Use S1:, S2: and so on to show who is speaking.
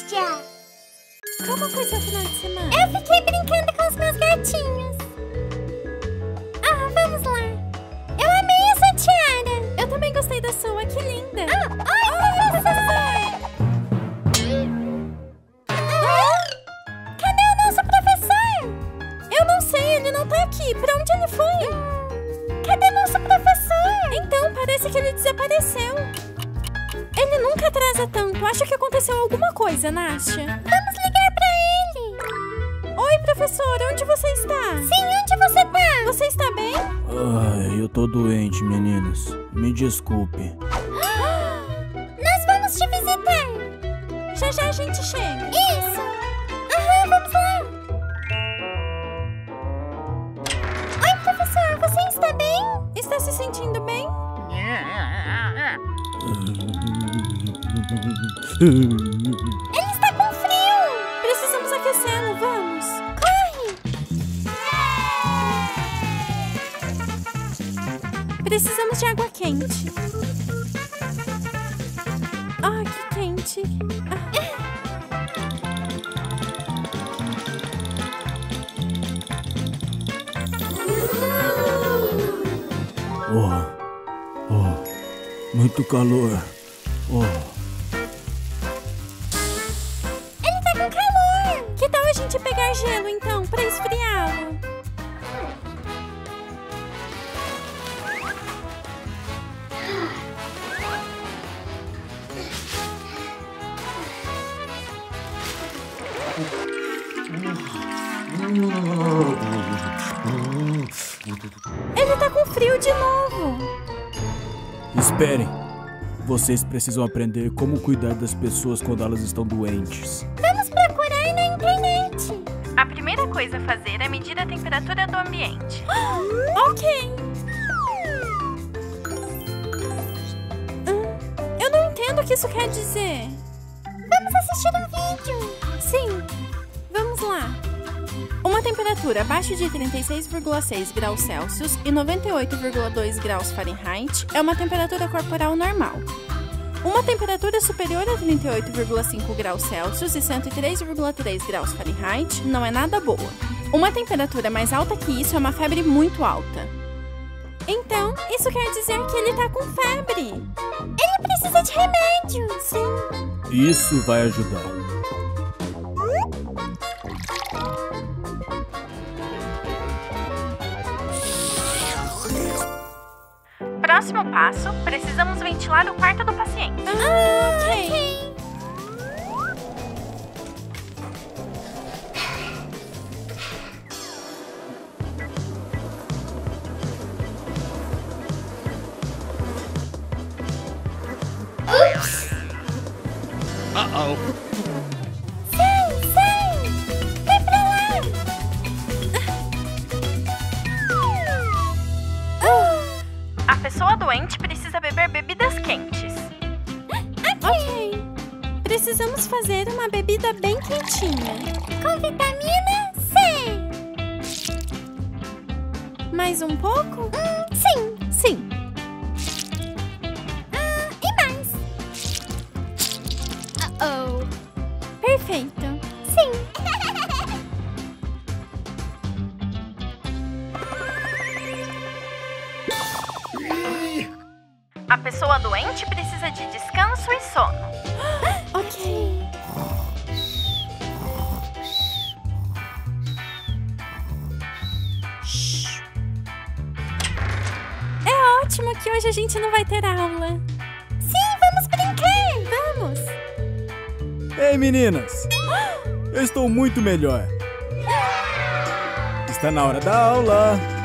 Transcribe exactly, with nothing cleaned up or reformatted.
S1: Nádia!
S2: Como foi seu final de semana?
S1: Eu fiquei brincando com os meus gatinhos. Ah, vamos lá. Eu amei essa tiara.
S2: Eu também gostei da sua, que linda.
S1: Ah, oi, professor! Ah, cadê o nosso professor?
S2: Eu não sei, ele não tá aqui. Pra onde ele foi?
S1: Cadê nosso professor?
S2: Então, parece que ele desapareceu. Ele nunca atrasa tanto. Acho que aconteceu alguma coisa, Nástia.
S1: Vamos ligar pra ele.
S2: Oi, professor. Onde você está?
S1: Sim, onde você tá?
S2: Você está bem?
S3: Ai, eu tô doente, meninas. Me desculpe.
S1: Nós vamos te visitar.
S2: Já já a gente chega.
S1: Isso. Aham, vamos lá. Oi, professor. Você está bem?
S2: Está se sentindo bem?
S1: Ele está com frio.
S2: Precisamos aquecê-lo, vamos.
S1: Corre.
S2: Precisamos de água quente. Ah, que quente. Ah.
S3: Oh, oh, muito calor. Oh.
S1: Ele tá com calor.
S2: Que tal a gente pegar gelo, então, pra esfriá-lo? Ele tá com frio de novo.
S3: Esperem. Vocês precisam aprender como cuidar das pessoas quando elas estão doentes.
S1: Vamos procurar na internet.
S2: A primeira coisa a fazer é medir a temperatura do ambiente. Ok. Hum, eu não entendo o que isso quer dizer.
S1: Vamos assistir um vídeo.
S2: Sim, vamos lá. Uma temperatura abaixo de trinta e seis vírgula seis graus Celsius e noventa e oito vírgula dois graus Fahrenheit é uma temperatura corporal normal. Uma temperatura superior a trinta e oito vírgula cinco graus Celsius e cento e três vírgula três graus Fahrenheit não é nada boa. Uma temperatura mais alta que isso é uma febre muito alta. Então, isso quer dizer que ele tá com febre.
S1: Ele precisa de remédio.
S2: Sim.
S3: Isso vai ajudar.
S2: Próximo passo, precisamos ventilar o quarto do paciente.
S1: Ah, ok. Ups.
S3: Uh-oh.
S1: Sai, sai. Vai pra lá.
S2: A pessoa doente precisa beber bebidas quentes. Ok. Precisamos fazer uma bebida bem quentinha.
S1: Com vitamina C.
S2: Mais um pouco?
S1: Hum, sim.
S2: Sim.
S1: Ah, e mais? Uh-oh.
S2: Perfeito.
S1: Sim.
S2: A pessoa doente precisa de descanso e sono. Ok. É ótimo que hoje a gente não vai ter aula.
S1: Sim, vamos brincar.
S2: Vamos.
S3: Ei, meninas! Eu estou muito melhor. Está na hora da aula.